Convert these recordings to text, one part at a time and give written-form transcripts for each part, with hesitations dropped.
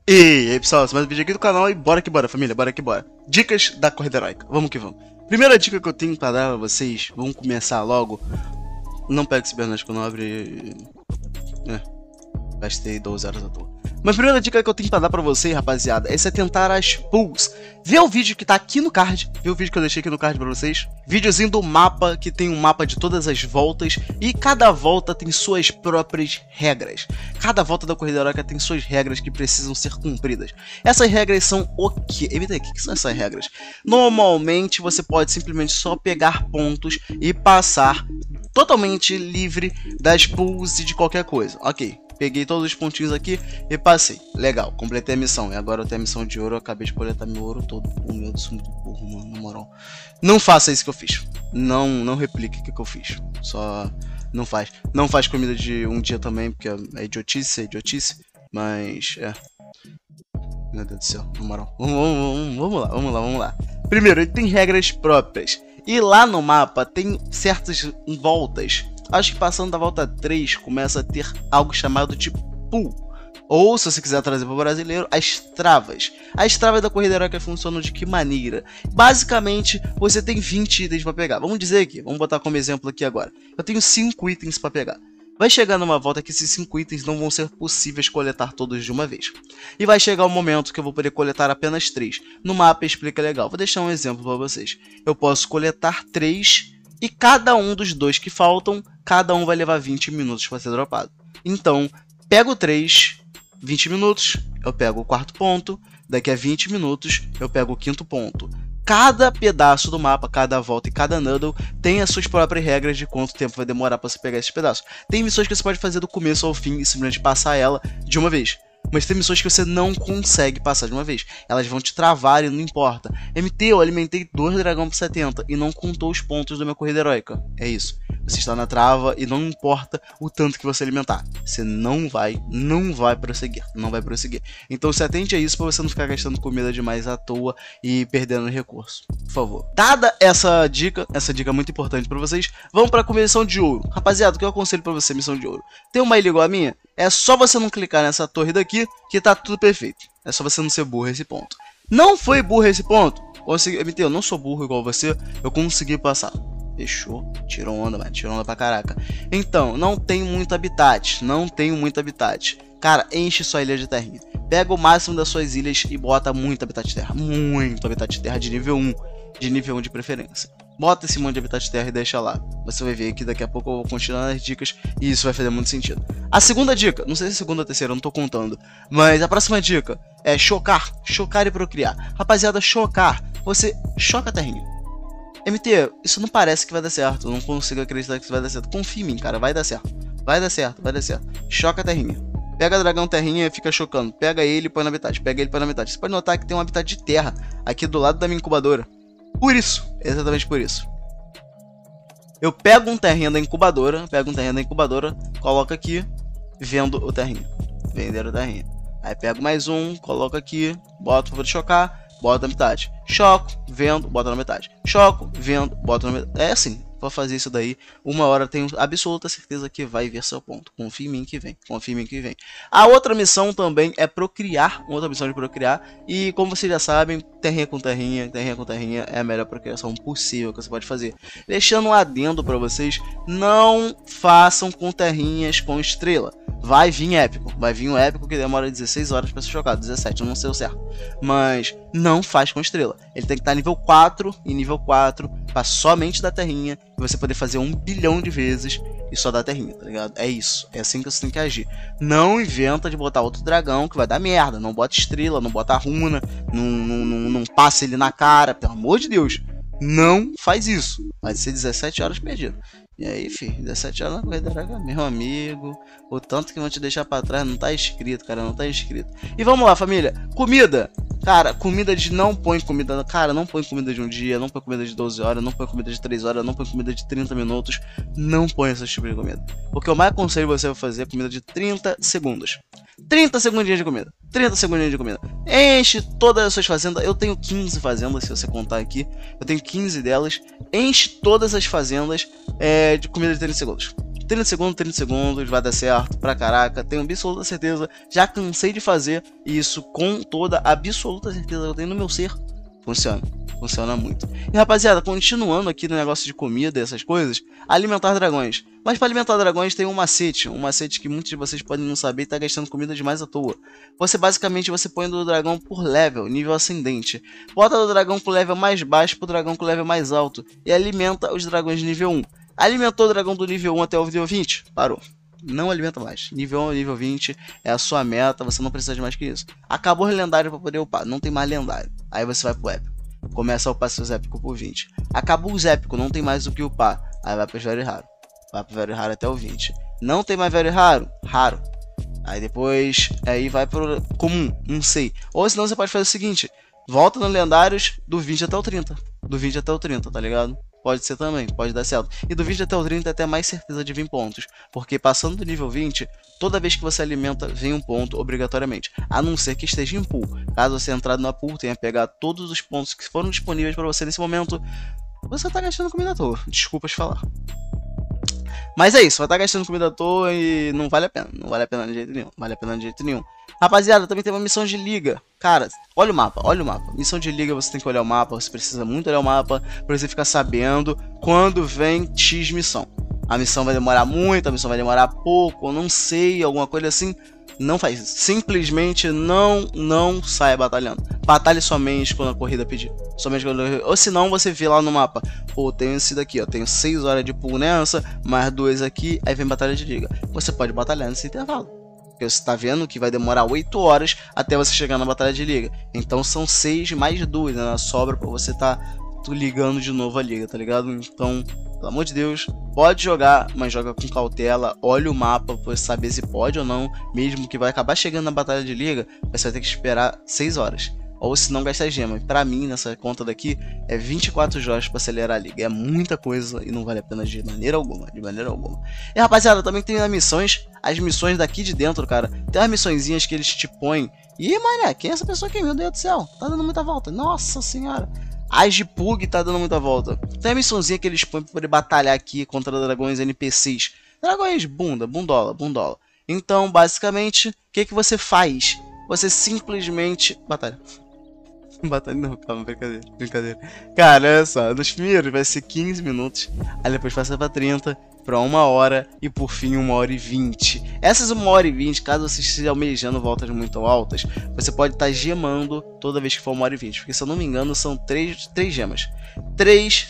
E aí pessoal, mais um vídeo aqui do canal e bora que bora família, bora que bora. Dicas da corrida heróica, vamos que vamos. Primeira dica que eu tenho pra dar pra vocês, vamos começar logo. Não pegue esse Bernasco Nobre. Gastei 12 horas à toa. Mas a primeira dica que eu tenho pra dar pra vocês, rapaziada, é você tentar as pools. Vê o vídeo que tá aqui no card, vê o vídeo que eu deixei aqui no card pra vocês. Videozinho do mapa, que tem um mapa de todas as voltas. E cada volta tem suas próprias regras. Cada volta da corrida heróica tem suas regras que precisam ser cumpridas. Essas regras são o quê? Evita aí, o que são essas regras? Normalmente você pode simplesmente só pegar pontos e passar totalmente livre das pools e de qualquer coisa. Ok. Peguei todos os pontinhos aqui e passei. Legal, completei a missão. E agora eu tenho a missão de ouro. Eu acabei de coletar meu ouro todo. Oh, meu Deus, muito burro, mano, na moral. Não faça isso que eu fiz. Não replique o que eu fiz. Só não faz. Não faz comida de um dia também, porque é idiotice, Mas, meu Deus do céu, na moral. Vamos lá. Primeiro, ele tem regras próprias. E lá no mapa tem certas voltas. Acho que passando da volta 3 começa a ter algo chamado de pool. Ou, se você quiser trazer para o brasileiro, as travas. As travas da corrida heróica funcionam de que maneira? Basicamente, você tem 20 itens para pegar. Vamos dizer aqui, vamos botar como exemplo aqui agora. Eu tenho 5 itens para pegar. Vai chegar numa volta que esses 5 itens não vão ser possíveis coletar todos de uma vez. E vai chegar o momento que eu vou poder coletar apenas 3. No mapa explica legal. Vou deixar um exemplo para vocês. Eu posso coletar 3 e cada um dos 2 que faltam, cada um vai levar 20 minutos para ser dropado. Então, pego 3, 20 minutos, eu pego o 4º ponto, daqui a 20 minutos eu pego o 5º ponto. Cada pedaço do mapa, cada volta e cada noodle tem as suas próprias regras de quanto tempo vai demorar para você pegar esses pedaços. Tem missões que você pode fazer do começo ao fim e simplesmente passar ela de uma vez. Mas tem missões que você não consegue passar de uma vez. Elas vão te travar e não importa. MT, eu alimentei 2 dragão por 70 e não contou os pontos da minha corrida heróica. É isso. Você está na trava e não importa o tanto que você alimentar. Você não vai prosseguir. Não vai prosseguir. Então se atente a isso para você não ficar gastando comida demais à toa e perdendo recurso. Por favor. Dada essa dica é muito importante para vocês, vamos para a missão de ouro. Rapaziada, o que eu aconselho para você, missão de ouro? Tem uma ilha igual a minha? É só você não clicar nessa torre daqui que tá tudo perfeito. É só você não ser burro esse ponto. Não foi burro esse ponto? MT, eu não sou burro igual você, eu consegui passar. Fechou? Tirou onda, mano. Tirou onda pra caraca. Então, não tem muito habitat. Cara, enche sua ilha de terrinha. Pega o máximo das suas ilhas e bota muito habitat de terra. Muito habitat de terra de nível 1. De nível 1 de preferência. Bota esse monte de habitat de terra e deixa lá. Você vai ver que daqui a pouco eu vou continuar nas dicas e isso vai fazer muito sentido. A segunda dica, não sei se é a segunda ou a terceira, eu não tô contando. Mas a próxima dica é chocar. Chocar e procriar. Rapaziada, chocar. Você choca a terrinha. MT, isso não parece que vai dar certo. Eu não consigo acreditar que isso vai dar certo. Confia em mim, cara. Vai dar certo. Vai dar certo. Choca a terrinha. Pega dragão terrinha e fica chocando. Pega ele e põe na habitat. Você pode notar que tem um habitat de terra aqui do lado da minha incubadora. Por isso. Exatamente por isso. Eu pego um terrinha da incubadora. Coloco aqui. Vendo o terrinha. Vender o terrinha. Aí pego mais um. Coloco aqui. Boto pra poder chocar. Bota na metade. Choco, vendo, bota na metade. Choco, vendo, bota na metade. É assim, pra fazer isso daí, uma hora tenho absoluta certeza que vai ver seu ponto. Confia em mim que vem. A outra missão também é procriar. Outra missão de procriar. E como vocês já sabem, terrinha com terrinha é a melhor procriação possível que você pode fazer. Deixando um adendo pra vocês, não façam com terrinhas com estrela. Vai vir um épico que demora 16 horas pra ser chocado, 17, eu não sei o certo. Mas não faz com estrela. Ele tem que estar nível 4 e nível 4 pra somente dar terrinha e você poder fazer 1 bilhão de vezes e só dar terrinha, tá ligado? É isso, é assim que você tem que agir. Não inventa de botar outro dragão que vai dar merda. Não bota estrela, não bota runa, não passa ele na cara, pelo amor de Deus. Não faz isso. Vai ser 17 horas perdido. E aí, filho, 17 horas na corrida heróica, meu amigo. O tanto que vão te deixar pra trás não tá escrito, cara, não tá escrito. E vamos lá, família. Comida. Cara, comida de não põe comida. Cara, não põe comida de um dia, não põe comida de 12 horas, não põe comida de 3 horas, não põe comida de 30 minutos. Não põe esse tipo de comida. Porque eu mais aconselho você a fazer comida de 30 segundos. 30 segundinhos de comida. Enche todas as suas fazendas. Eu tenho 15 fazendas, se você contar aqui. Eu tenho 15 delas. Enche todas as fazendas de comida de 30 segundos. 30 segundos, vai dar certo pra caraca, tenho absoluta certeza, já cansei de fazer, e isso com toda a absoluta certeza que eu tenho no meu ser, funciona muito. E rapaziada, continuando aqui no negócio de comida, essas coisas, alimentar dragões. Mas para alimentar dragões tem um macete que muitos de vocês podem não saber e tá gastando comida demais à toa. Você basicamente põe do dragão por level, nível ascendente. Bota do dragão com level mais baixo pro dragão com level mais alto e alimenta os dragões de nível 1. Alimentou o dragão do nível 1 até o nível 20? Parou. Não alimenta mais. Nível 1 nível 20 é a sua meta, você não precisa de mais que isso. Acabou o lendário para poder upar, não tem mais lendário. Aí você vai pro épico. Começa a upar seus épicos por 20. Acabou os épicos, não tem mais o que upar. Aí vai pro velho raro. Vai pro velho raro até o 20. Não tem mais velho raro? Raro. Aí depois, aí vai pro comum, não sei. Ou senão você pode fazer o seguinte. Volta no lendários do 20 até o 30. Do 20 até o 30, tá ligado? Pode ser também, pode dar certo. E do 20 até o 30 é até mais certeza de vir pontos. Porque passando do nível 20, toda vez que você alimenta, vem um ponto obrigatoriamente. A não ser que esteja em pool. Caso você entrar na pool, tenha pegar todos os pontos que foram disponíveis para você nesse momento, você tá gastando comida à toa. Desculpas falar. Mas é isso, vai estar gastando comida à toa e não vale a pena. Não vale a pena de jeito nenhum. Vale a pena de jeito nenhum. Rapaziada, também tem uma missão de liga. Cara, olha o mapa, olha o mapa. Missão de liga, você tem que olhar o mapa. Você precisa muito olhar o mapa pra você ficar sabendo quando vem X missão. A missão vai demorar muito, a missão vai demorar pouco, eu não sei, alguma coisa assim. Não faz isso. Simplesmente não saia batalhando. Batalhe somente quando a corrida pedir. Somente quando... Ou se não, você vê lá no mapa. Pô, tenho esse daqui, ó. Tenho 6 horas de pool nessa, mais 2 aqui, aí vem batalha de liga. Você pode batalhar nesse intervalo. Porque você tá vendo que vai demorar 8 horas até você chegar na batalha de liga. Então são 6 mais 2, né? Sobra pra você tá ligando de novo a liga, tá ligado? Então, pelo amor de Deus, pode jogar, mas joga com cautela. Olha o mapa pra saber se pode ou não. Mesmo que vai acabar chegando na batalha de liga, você vai ter que esperar 6 horas. Ou se não gastar gema. Pra mim, nessa conta daqui, é 24 joias pra acelerar a liga. É muita coisa e não vale a pena de maneira alguma. De maneira alguma. E rapaziada, também tem as missões. As missões daqui de dentro, cara. Tem umas missõezinhas que eles te põem. Ih, mané, quem é essa pessoa aqui? Meu Deus do céu. Tá dando muita volta. Nossa senhora. As de Pug tá dando muita volta. Tem a missãozinha que eles põem pra poder batalhar aqui contra dragões NPCs. Dragões bundola. Então, basicamente, o que você faz? Você simplesmente... Batalha não, calma, brincadeira. Cara, olha só, nos primeiros vai ser 15 minutos, aí depois passa pra 30, pra 1 hora e por fim 1 hora e 20. Essas 1 hora e 20, caso você esteja almejando voltas muito altas, você pode estar gemando toda vez que for 1 hora e 20, porque se eu não me engano são 3 gemas. 3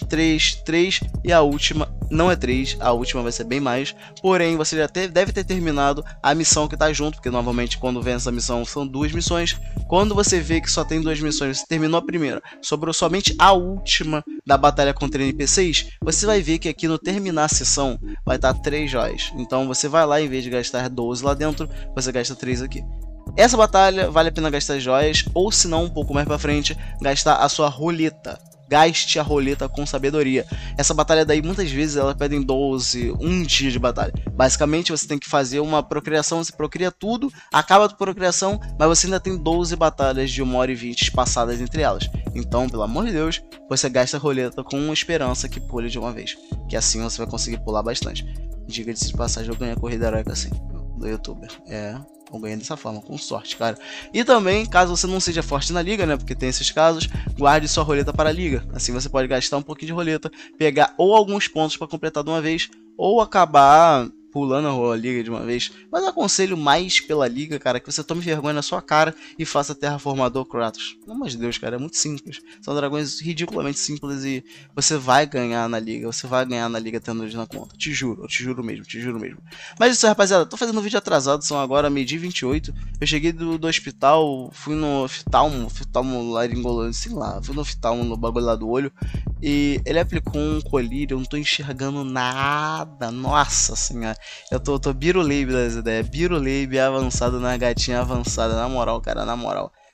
e a última não é 3, a última vai ser bem mais, porém você já deve ter terminado a missão que tá junto, porque novamente quando vem essa missão são 2 missões. Quando você vê que só tem 2 missões, você terminou a primeira, sobrou somente a última da batalha contra NPCs, você vai ver que aqui no terminar a sessão vai estar 3 joias. Então você vai lá, em vez de gastar 12 lá dentro, você gasta 3 aqui. Essa batalha vale a pena gastar joias, ou se não, um pouco mais pra frente, gastar a sua roleta. Gaste a roleta com sabedoria. Essa batalha daí, muitas vezes, ela pede em 12, um dia de batalha. Basicamente, você tem que fazer uma procriação, você procria tudo, acaba a procriação, mas você ainda tem 12 batalhas de 1 hora e 20 passadas entre elas. Então, pelo amor de Deus, você gasta a roleta com esperança que pule de uma vez. Que assim você vai conseguir pular bastante. Diga-se de passagem, eu ganhei a corrida heróica assim, do youtuber. Eu ganhei dessa forma, com sorte, cara. E também, caso você não seja forte na liga, né, porque tem esses casos, guarde sua roleta para a liga. Assim você pode gastar um pouquinho de roleta, pegar ou alguns pontos para completar de uma vez, ou acabar pulando a liga de uma vez. Mas eu aconselho mais pela liga, cara, que você tome vergonha na sua cara e faça Terraformador Kratos. Pelo amor de Deus, cara, é muito simples. São dragões ridiculamente simples e você vai ganhar na liga. Você vai ganhar na liga tendo eles na conta. Te juro mesmo. Mas isso aí, rapaziada, tô fazendo um vídeo atrasado, são agora meio-dia 28. Eu cheguei do hospital, fui no oftalmo laringolano, sei lá, fui no oftalmo no bagulho lá do olho. E ele aplicou um colírio, eu não tô enxergando nada. Nossa senhora. Eu tô biruleibe das ideias. Biruleibe avançado na gatinha avançada. Na moral, cara, na moral.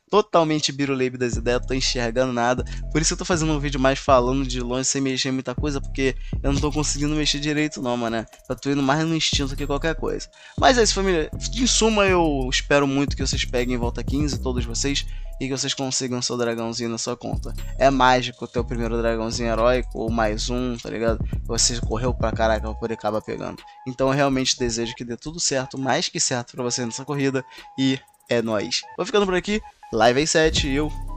totalmente biruleibe das ideias, tô enxergando nada. Por isso eu tô fazendo um vídeo mais falando de longe, sem mexer em muita coisa, porque eu não tô conseguindo mexer direito não, mano. Eu tô indo mais no instinto que qualquer coisa. Mas é isso, família. Em suma, eu espero muito que vocês peguem Volta 15, todos vocês, e que vocês consigam seu dragãozinho na sua conta. É mágico ter o primeiro dragãozinho heróico, ou mais um, tá ligado? Você correu pra caraca pra poder acabar pegando. Então eu realmente desejo que dê tudo certo, mais que certo pra você nessa corrida, e é nóis. Vou ficando por aqui. Live às 7 e eu